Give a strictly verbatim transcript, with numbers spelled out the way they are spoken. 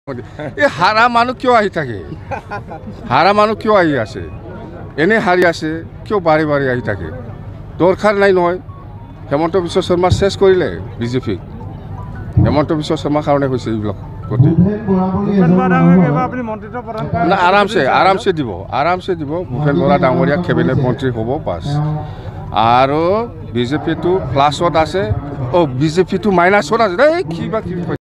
এই হাৰা মানুহ কিয় আহি থাকে হাৰা মানুহ কিয় আহি আছে এনে হাৰি আছে কিয় বাৰে বাৰে আহি থাকে দৰকাৰ নাই নহয় হেমন্ত বিশ্ব শৰ্মা শেষ কৰিলে বিজেপি হেমন্ত বিশ্ব শৰ্মা কাৰণে হৈছে এইবিলাক গতি না আৰামছে আৰামছে দিব আৰামছে দিব ভূপেন বৰা ডাঙৰীয়া কেবিনেট মন্ত্ৰী হ'ব পাছ আৰু বিজেপিটো প্লাছত আছে অ বিজেপিটো মাইনাছত আছে এই কিবা কিবি